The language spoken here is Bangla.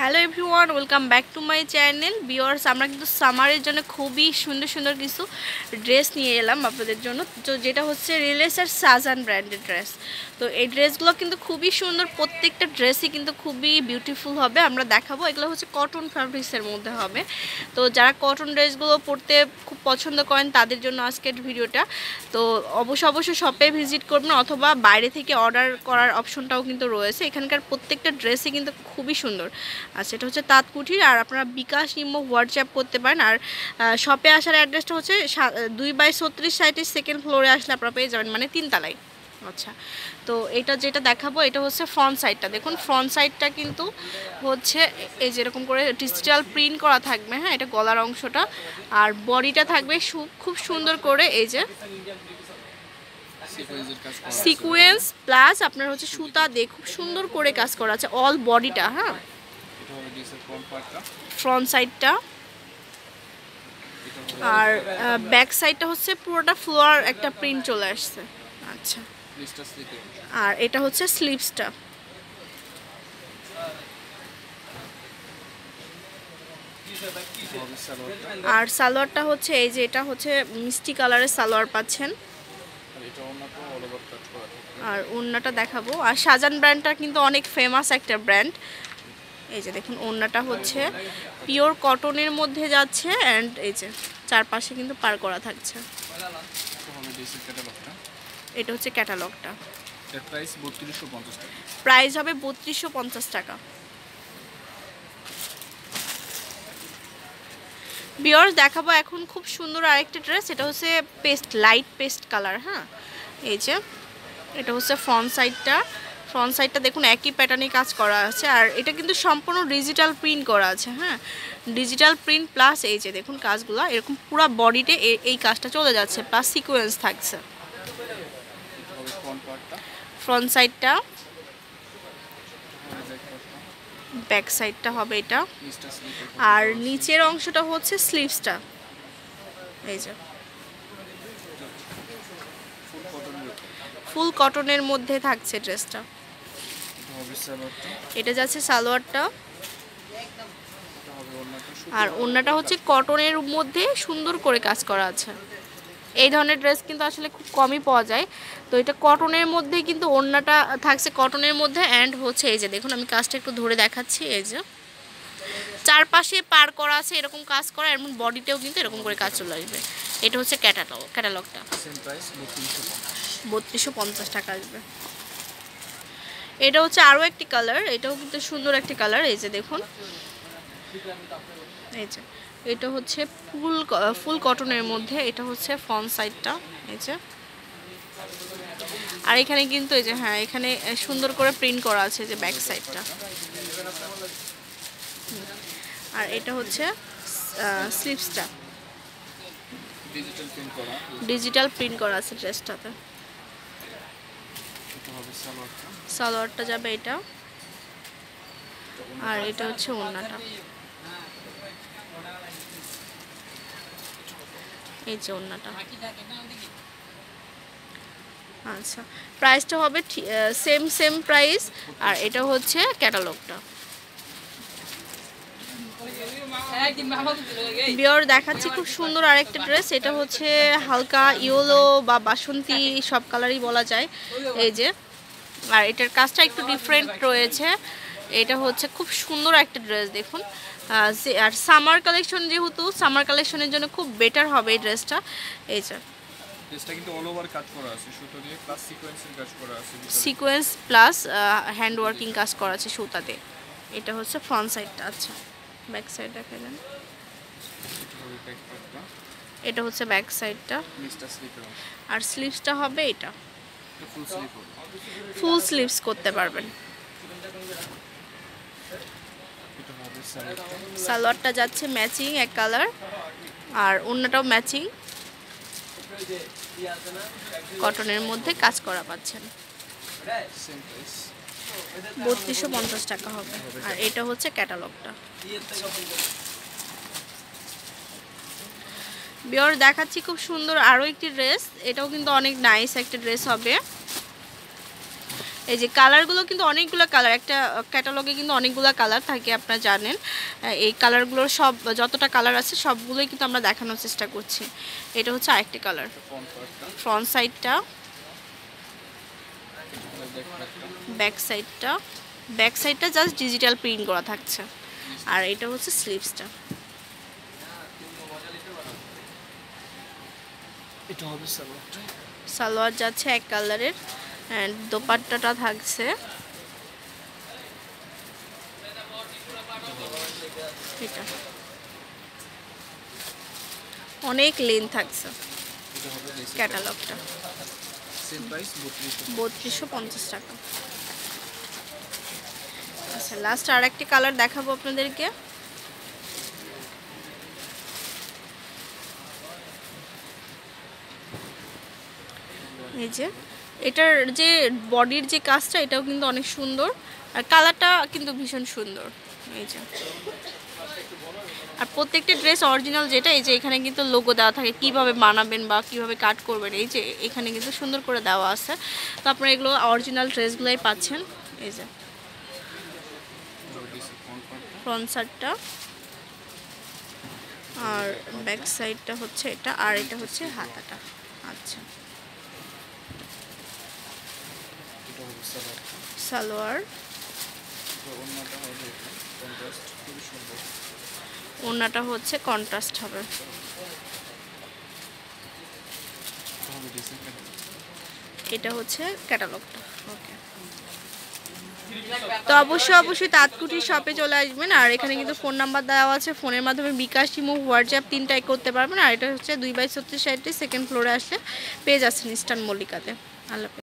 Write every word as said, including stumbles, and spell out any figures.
Hello everyone, welcome back to my channel. Viewers, আমরা কিন্তু সামারের জন্য খুবই সুন্দর সুন্দর কিছু ড্রেস নিয়ে এলাম আপনাদের জন্য, তো যেটা হচ্ছে রিলেসার সাজান ব্র্যান্ডের ড্রেস। তো এই ড্রেসগুলো কিন্তু খুবই সুন্দর, প্রত্যেকটা ড্রেসই কিন্তু খুবই বিউটিফুল হবে। আমরা দেখাবো, এগুলো হচ্ছে কটন ফ্যাব্রিক্সের মধ্যে হবে। তো যারা কটন ড্রেসগুলো পরতে খুব পছন্দ করেন তাদের জন্য আজকের ভিডিওটা। তো অবশ্যই অবশ্যই শপে ভিজিট করবেন, অথবা বাইরে থেকে অর্ডার করার অপশনটাও কিন্তু রয়েছে। এখানকার প্রত্যেকটা ড্রেসই কিন্তু খুবই সুন্দর। আচ্ছা, এটা হচ্ছে তাঁত কুঠির, আর আপনারা বিকাশ ইমো হোয়াটসঅ্যাপ করতে পারেন। আর শপে আসার অ্যাড্রেসটা হচ্ছে দুই বাই ছত্রিশ সাইটের সেকেন্ড ফ্লোরে আসলে আপনারা পেয়ে যাবেন, মানে তিনতলায়। আচ্ছা, তো এটা যেটা দেখাবো এটা হচ্ছে ফ্রন্ট সাইডটা। দেখুন, ফ্রন্ট সাইডটা কিন্তু হচ্ছে এই যেরকম করে ডিজিটাল প্রিন্ট করা থাকবে। হ্যাঁ, এটা গলার অংশটা, আর বডিটা থাকবে খুব সুন্দর করে এই যে সিকোয়েন্স প্লাস আপনার হচ্ছে সুতা দিয়ে খুব সুন্দর করে কাজ করা আছে অল বডিটা। হ্যাঁ, ফ্রন্ট সাইডটা, আর ব্যাক সাইডটা হচ্ছে পুরোটা ফ্লোয়ার একটা প্রিন্ট চলে আসছে। আচ্ছা, আর এটা হচ্ছে স্লিভসটা। আর সালোয়ারটা হচ্ছে এই যে এটা হচ্ছে মিষ্টি কালারের সালোয়ার পাচ্ছেন, আর ওড়নাটা দেখাবো। আর সাজান ব্র্যান্ডটা কিন্তু অনেক ফেমাস একটা ব্র্যান্ড। এই যে দেখুন, ওড়নাটা হচ্ছে পিওর কটনের মধ্যে যাচ্ছে, অ্যান্ড এই যে চারপাশে কিন্তু পার করা থাকছে। এটা হচ্ছে ক্যাটালগটা, প্রাইস হবে বত্রিশশো পঞ্চাশ টাকা। ভিউয়ার্স, দেখাবো এখন খুব সুন্দর আরেকটা ড্রেস। এটা হচ্ছে পেস্ট লাইট পেস্ট কালার। হ্যাঁ, এই যে এটা হচ্ছে ফ্রন্ট সাইডটা। ফ্রন্ট সাইডটা দেখুন একই প্যাটার্নে কাজ করা আছে, আর এটা কিন্তু সম্পূর্ণ ডিজিটাল প্রিন্ট করা আছে। হ্যাঁ, ডিজিটাল প্রিন্ট প্লাস এই যে দেখুন কাজগুলো এরকম পুরো বডিতে এই কাজটা চলে যাচ্ছে, প্লাস সিকোয়েন্স থাকছে। ফ্রন্ট সাইডটা, ব্যাক সাইডটা হবে এটা, আর নিচের অংশটা হচ্ছে স্লিভসটা। এই যে ফুল কটনের মধ্যে থাকছে ড্রেসটা। এটা যাচ্ছে সালোয়ারটা, আর ওড়নাটা হচ্ছে কটনের মধ্যে সুন্দর করে কাজ করা আছে। এই ধরনের ড্রেস কিন্তু আসলে খুব কমই পাওয়া যায়। তো এটা কটনের মধ্যে কিন্তু ওড়নাটা থাকছে কটনের মধ্যে, অ্যান্ড হচ্ছে এই যে দেখুন আমি কাজটা একটু ধরে দেখাচ্ছি। এই যে চারপাশে পার করা আছে এরকম কাজ করা, এবং বডিতেও কিন্তু এরকম করে কাজ চলে আসবে। এটা হচ্ছে ক্যাটালগ ক্যাটালগটা বত্রিশশো পঞ্চাশ টাকা আসবে। এটা হচ্ছে আরও একটি কালার, এটাও কিন্তু সুন্দর একটি কালার। এই যে দেখুন, এই যে এটা হচ্ছে ফুল ফুল কটনের মধ্যে, এটা হচ্ছে ফ্রন্ট সাইডটা। এই যে, আর এখানে কিন্তু এই যে হ্যাঁ এখানে সুন্দর করে প্রিন্ট করা আছে যে ব্যাক সাইডটা। আর এটা হচ্ছে স্লিভসটা, ডিজিটাল প্রিন্ট করা আছে ড্রেসটাতে। সালোয়ারটা যাবে এটা, আর এটা হচ্ছে ওড়নাটা। এই যে ওড়নাটা। আচ্ছা, প্রাইসটা হবে সেম সেম প্রাইস, আর এটা হচ্ছে ক্যাটালগটা। বিয়র দেখাচ্ছি খুব সুন্দর আরেকটা ড্রেস। এটা হচ্ছে হালকা ইয়েলো বা বাসন্তী সব কালারই বলা যায়। এই যে, আর এটার কাজটা একটু ডিফারেন্ট রয়েছে। এটা হচ্ছে খুব সুন্দর একটা ড্রেস দেখুন, আর সামার কালেকশন, যেহেতু সামার কালেকশনের জন্য খুব বেটার হবে এই ড্রেসটা। এই যে ড্রেসটা কিন্তু অল ওভার কাজ করা আছে, সুতো দিয়ে প্লাস সিকোয়েন্সের কাজ করা আছে, সিকোয়েন্স প্লাস হ্যান্ড ওয়ার্কিং কাজ করা আছে সুতাতে। এটা হচ্ছে ফ্রন্ট সাইডটা। আচ্ছা, ব্যাক সাইড দেখালেন, এটা হচ্ছে ব্যাক সাইডটা, আর স্লিভসটা হবে এটা ফুল স্লিভস করতে পারবেন। সালোয়ারটা যাচ্ছে ম্যাচিং এক কালার, আর ওড়নাটাও ম্যাচিং কটনের মধ্যে কাজ করা পাচ্ছেন। বত্রিশশো পঞ্চাশ টাকা হবে, আর এটা হচ্ছে ক্যাটালগটা। বিয়র দেখাচ্ছি খুব সুন্দর আরও একটি ড্রেস। এটাও কিন্তু অনেক নাইস একটা ড্রেস হবে। এই যে কালারগুলো কিন্তু অনেকগুলো কালার, একটা ক্যাটালগে কিন্তু অনেকগুলো কালার থাকে, আপনারা জানেন। এই কালারগুলোর সব যতটা কালার আছে সবগুলোই কিন্তু আমরা দেখানোর চেষ্টা করছি। এটা হচ্ছে আরেকটা কালার, ফ্রন্ট সাইডটা, ব্যাক সাইডটা। ব্যাক সাইডটা জাস্ট ডিজিটাল প্রিন্ট করা থাকছে, আর এটা হচ্ছে স্লিভসটা। এটা হবে সালোয়ারটা। সালোয়ার যাচ্ছে এক কালারের, অ্যান্ড দোপাট্টাটা থাকছে এটা, অনেক লেন থাকছে এটা হবে লেসের ক্যাটালগটা। সেম প্রাইস বত্রিশশো। বত্রিশশো পঞ্চাশ টাকা। আচ্ছা, লাস্ট আর একটি কালার দেখাবো আপনাদেরকে। এই যে এটার যে বডির যে কাজটা, এটাও কিন্তু অনেক সুন্দর, আর কালারটা কিন্তু ভীষণ সুন্দর। এই যে, আর প্রত্যেকটা ড্রেস অরিজিনাল যেটা, এই যে এখানে কিন্তু লোগো দেওয়া থাকে কিভাবে বানাবেন বা কিভাবে কাট করবেন, এই যে এখানে কিন্তু সুন্দর করে দেওয়া আছে। তো আপনারা এগুলো অরিজিনাল ড্রেসগুলোই পাচ্ছেন। এই যে ফ্রন্ট সাইডটা, আর ব্যাক সাইডটা হচ্ছে এটা, আর এটা হচ্ছে হাতাটা। আচ্ছা, এটা হবে সালোয়ারটা। সালোয়ার, তো অন্যটা হবে কন্ট্রাস্ট, খুবই সুন্দর। ওড়নাটা হচ্ছে কন্ট্রাস্ট হবে। এটা হবে ডিসেন্ট ক্যাটালগ। এটা হচ্ছে ক্যাটালগটা। ওকে, তো অবশ্যই অবশ্যই তাঁতকুঠি শপে চলে আসবেন। আর এখানে কিন্তু ফোন নাম্বার দেওয়া আছে, ফোনের মাধ্যমে বিকাশ, ইমো, হোয়াটসঅ্যাপ তিনটাই করতে পারবেন। আর এটা হচ্ছে দুই বাই ছত্রিশ সাইডটি সেকেন্ড ফ্লোরে আসলে পেয়ে যাচ্ছেন ইস্টার্ন মল্লিকাতে। আল্লাহ।